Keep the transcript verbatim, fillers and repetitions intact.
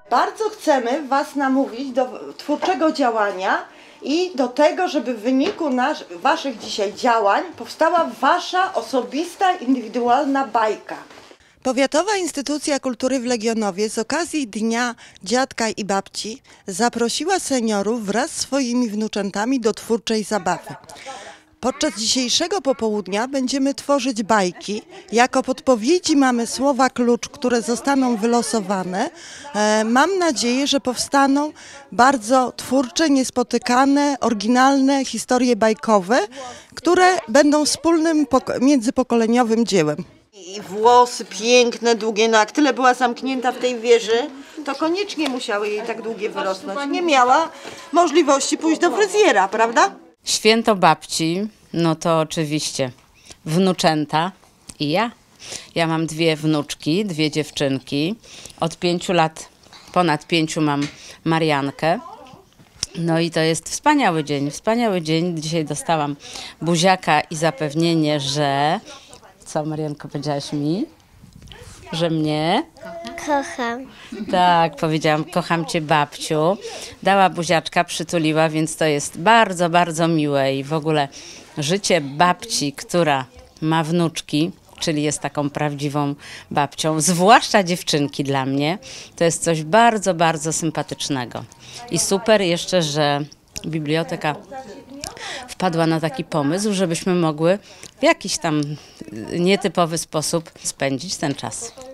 Bardzo chcemy Was namówić do twórczego działania i do tego, żeby w wyniku nasz, Waszych dzisiaj działań powstała Wasza osobista, indywidualna bajka. Powiatowa Instytucja Kultury w Legionowie z okazji Dnia Dziadka i Babci zaprosiła seniorów wraz z swoimi wnuczętami do twórczej zabawy. Podczas dzisiejszego popołudnia będziemy tworzyć bajki. Jako podpowiedzi mamy słowa klucz, które zostaną wylosowane. E, mam nadzieję, że powstaną bardzo twórcze, niespotykane, oryginalne historie bajkowe, które będą wspólnym międzypokoleniowym dziełem. I włosy piękne, długie, no jak tyle była zamknięta w tej wieży, to koniecznie musiały jej tak długie wyrosnąć. Nie miała możliwości pójść do fryzjera, prawda? Święto babci, no to oczywiście wnuczęta i ja. Ja mam dwie wnuczki, dwie dziewczynki. Od pięciu lat, ponad pięciu mam Mariankę. No i to jest wspaniały dzień, wspaniały dzień. Dzisiaj dostałam buziaka i zapewnienie, że... Co, Marianko, powiedziałaś mi? Że mnie? Kocham. Tak, powiedziałam, kocham cię, babciu. Dała buziaczka, przytuliła, więc to jest bardzo, bardzo miłe. I w ogóle życie babci, która ma wnuczki, czyli jest taką prawdziwą babcią, zwłaszcza dziewczynki dla mnie, to jest coś bardzo, bardzo sympatycznego. I super jeszcze, że biblioteka wpadła na taki pomysł, żebyśmy mogły w jakiś tam nietypowy sposób spędzić ten czas.